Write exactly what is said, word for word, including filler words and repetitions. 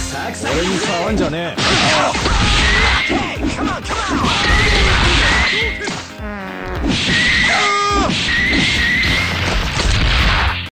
俺に触んじゃねえ。